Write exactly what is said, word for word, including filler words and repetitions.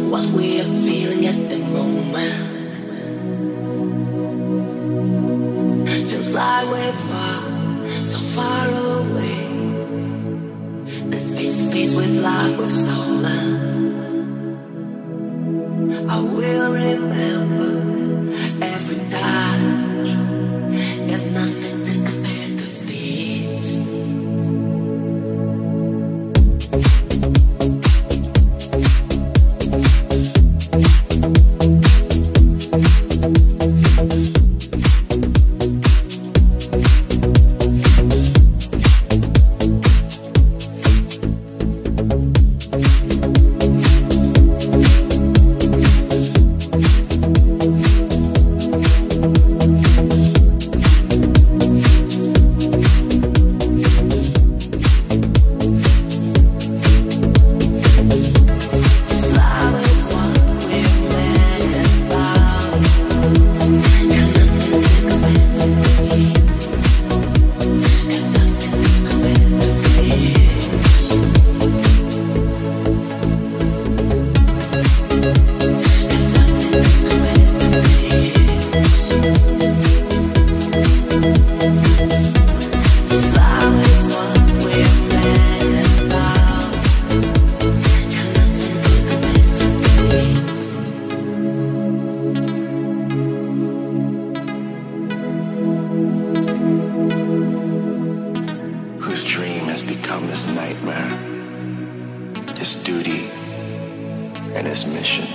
what we are feeling at the moment. Feels like we're far, so far away, and face to face with life we're stolen. I will remember every touch, and nothing to compare to this. Whose dream has become his nightmare, his duty and his mission.